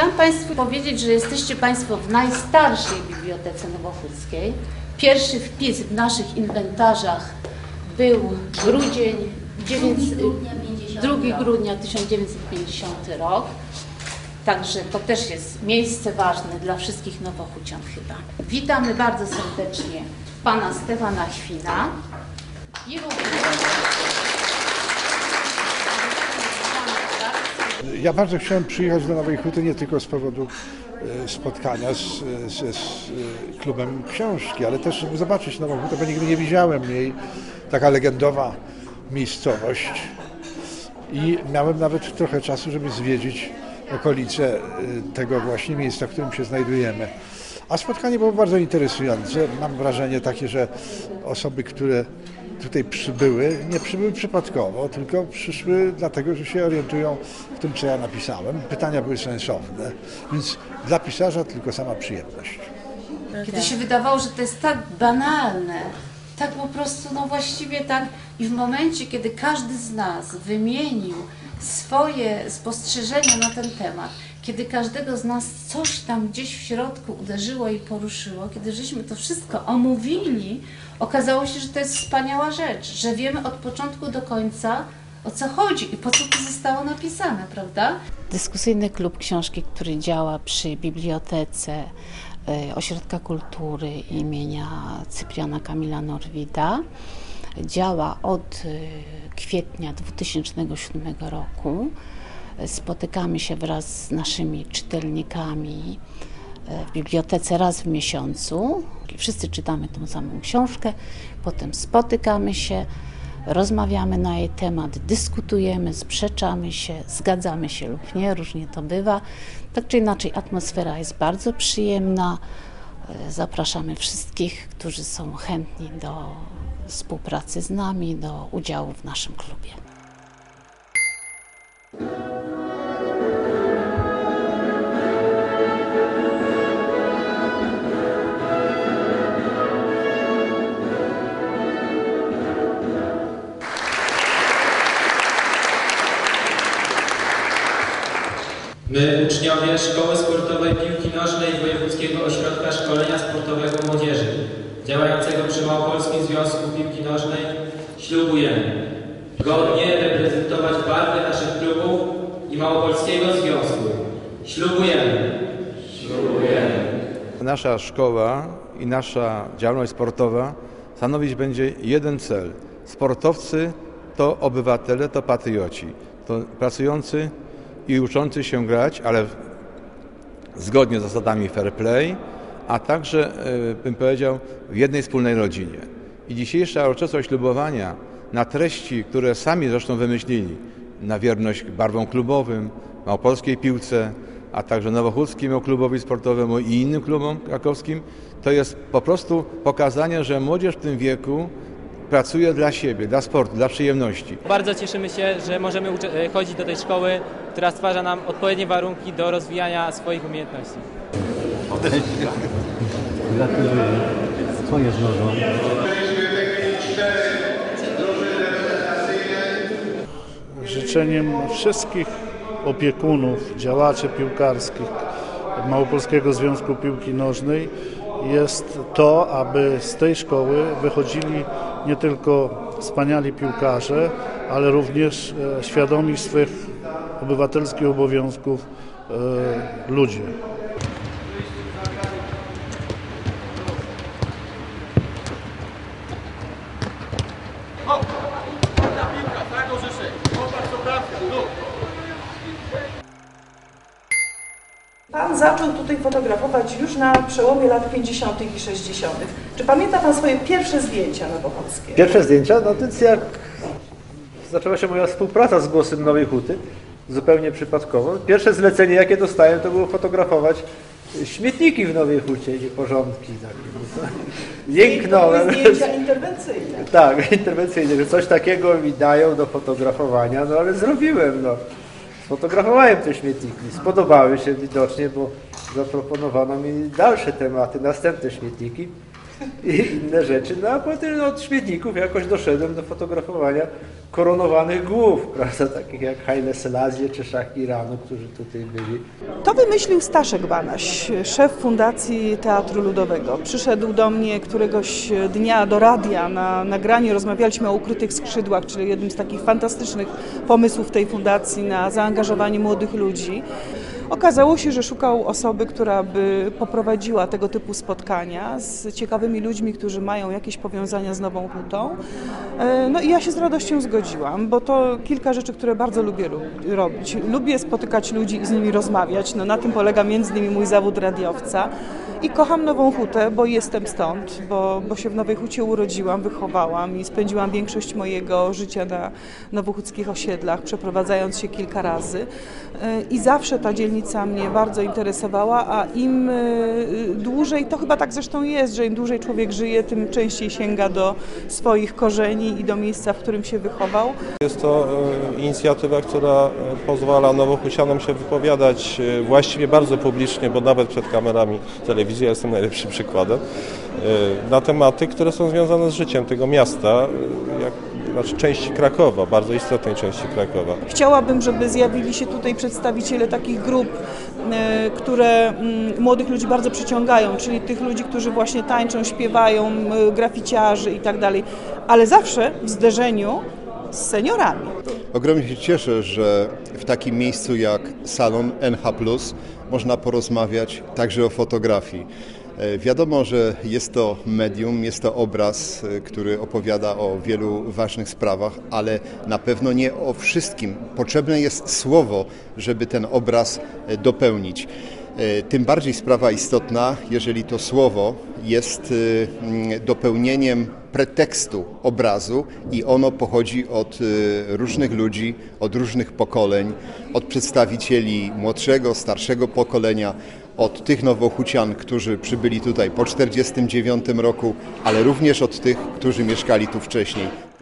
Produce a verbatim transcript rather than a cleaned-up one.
Chciałam Państwu powiedzieć, że jesteście Państwo w najstarszej Bibliotece Nowochódzkiej. Pierwszy wpis w naszych inwentarzach był grudzień, drugiego grudnia tysiąc dziewięćset pięćdziesiąty rok. Także to też jest miejsce ważne dla wszystkich Nowochódzan chyba. Witamy bardzo serdecznie Pana Stefana Chwina i Ja bardzo chciałem przyjechać do Nowej Huty nie tylko z powodu spotkania z, z, z klubem książki, ale też żeby zobaczyć Nową Hutę, bo nigdy nie widziałem jej. Taka legendowa miejscowość i miałem nawet trochę czasu, żeby zwiedzić okolice tego właśnie miejsca, w którym się znajdujemy. A spotkanie było bardzo interesujące. Mam wrażenie takie, że osoby, które tutaj przybyły, nie przybyły przypadkowo, tylko przyszły dlatego, że się orientują w tym, co ja napisałem. Pytania były sensowne, więc dla pisarza tylko sama przyjemność. Kiedy się wydawało, że to jest tak banalne, tak po prostu, no właściwie tak, i w momencie, kiedy każdy z nas wymienił swoje spostrzeżenia na ten temat, kiedy każdego z nas coś tam gdzieś w środku uderzyło i poruszyło, kiedy żeśmy to wszystko omówili, okazało się, że to jest wspaniała rzecz, że wiemy od początku do końca, o co chodzi i po co to zostało napisane, prawda? Dyskusyjny klub książki, który działa przy Bibliotece Ośrodka Kultury imienia Cypriana Kamila Norwida, działa od kwietnia dwa tysiące siódmego roku. Spotykamy się wraz z naszymi czytelnikami w bibliotece raz w miesiącu. Wszyscy czytamy tą samą książkę, potem spotykamy się, rozmawiamy na jej temat, dyskutujemy, sprzeczamy się, zgadzamy się lub nie, różnie to bywa. Tak czy inaczej atmosfera jest bardzo przyjemna. Zapraszamy wszystkich, którzy są chętni do współpracy z nami, do udziału w naszym klubie. My, uczniowie Szkoły Sportowej Piłki Nożnej Wojewódzkiego Ośrodka Szkolenia Sportowego Młodzieży, działającego przy Małopolskim Związku Piłki Nożnej, ślubujemy godnie reprezentować barwy naszych klubów i Małopolskiego Związku. Ślubujemy. Ślubujemy. Nasza szkoła i nasza działalność sportowa stanowić będzie jeden cel. Sportowcy to obywatele, to patrioci, to pracujący i uczący się grać, ale zgodnie z zasadami fair play, a także, bym powiedział, w jednej wspólnej rodzinie. I dzisiejsza uroczystość ślubowania na treści, które sami zresztą wymyślili, na wierność barwom klubowym, małopolskiej piłce, a także nowochódzkiemu klubowi sportowemu i innym klubom krakowskim, to jest po prostu pokazanie, że młodzież w tym wieku pracuje dla siebie, dla sportu, dla przyjemności. Bardzo cieszymy się, że możemy chodzić do tej szkoły, która stwarza nam odpowiednie warunki do rozwijania swoich umiejętności. Gratuluję. Co jest nową? Życzeniem wszystkich opiekunów, działaczy piłkarskich Małopolskiego Związku Piłki Nożnej jest to, aby z tej szkoły wychodzili nie tylko wspaniali piłkarze, ale również świadomi swych obywatelskich obowiązków ludzie. Pan zaczął tutaj fotografować już na przełomie lat pięćdziesiątych i sześćdziesiątych. Czy pamięta Pan swoje pierwsze zdjęcia nowochódzkie? Pierwsze zdjęcia? No to jest jak zaczęła się moja współpraca z Głosem Nowej Huty, zupełnie przypadkowo. Pierwsze zlecenie, jakie dostałem, to było fotografować śmietniki w Nowej Hucie, porządki. Tak. Jęknąłem. I to były zdjęcia interwencyjne. Tak, interwencyjne, że coś takiego mi dają do fotografowania, no ale zrobiłem, no. Sfotografowałem te śmietniki, spodobały się widocznie, bo zaproponowano mi dalsze tematy, następne śmietniki. i inne rzeczy. No a potem no, od śmietników jakoś doszedłem do fotografowania koronowanych głów, prawda, takich jak Haile Selassie czy Szach Iranu, którzy tutaj byli. To wymyślił Staszek Banaś, szef Fundacji Teatru Ludowego. Przyszedł do mnie któregoś dnia do radia na nagranie, rozmawialiśmy o Ukrytych Skrzydłach, czyli jednym z takich fantastycznych pomysłów tej fundacji na zaangażowanie młodych ludzi. Okazało się, że szukał osoby, która by poprowadziła tego typu spotkania z ciekawymi ludźmi, którzy mają jakieś powiązania z Nową Hutą. No i ja się z radością zgodziłam, bo to kilka rzeczy, które bardzo lubię robić. Lubię spotykać ludzi i z nimi rozmawiać. No, na tym polega między innymi mój zawód radiowca. I kocham Nową Hutę, bo jestem stąd, bo, bo się w Nowej Hucie urodziłam, wychowałam i spędziłam większość mojego życia na nowochódzkich osiedlach, przeprowadzając się kilka razy. I zawsze ta dzielnica mnie bardzo interesowała, a im dłużej, to chyba tak zresztą jest, że im dłużej człowiek żyje, tym częściej sięga do swoich korzeni i do miejsca, w którym się wychował. Jest to inicjatywa, która pozwala nowochucianom się wypowiadać właściwie bardzo publicznie, bo nawet przed kamerami telewizji, ja jestem najlepszym przykładem, na tematy, które są związane z życiem tego miasta, jak, znaczy części Krakowa, bardzo istotnej części Krakowa. Chciałabym, żeby zjawili się tutaj przedstawiciele takich grup, które młodych ludzi bardzo przyciągają, czyli tych ludzi, którzy właśnie tańczą, śpiewają, graficiarzy i tak dalej, ale zawsze w zderzeniu z seniorami. Ogromnie się cieszę, że w takim miejscu jak salon N H plus można porozmawiać także o fotografii. Wiadomo, że jest to medium, jest to obraz, który opowiada o wielu ważnych sprawach, ale na pewno nie o wszystkim. Potrzebne jest słowo, żeby ten obraz dopełnić. Tym bardziej sprawa istotna, jeżeli to słowo jest dopełnieniem pretekstu obrazu i ono pochodzi od różnych ludzi, od różnych pokoleń, od przedstawicieli młodszego, starszego pokolenia, od tych nowochucian, którzy przybyli tutaj po tysiąc dziewięćset czterdziestym dziewiątym roku, ale również od tych, którzy mieszkali tu wcześniej.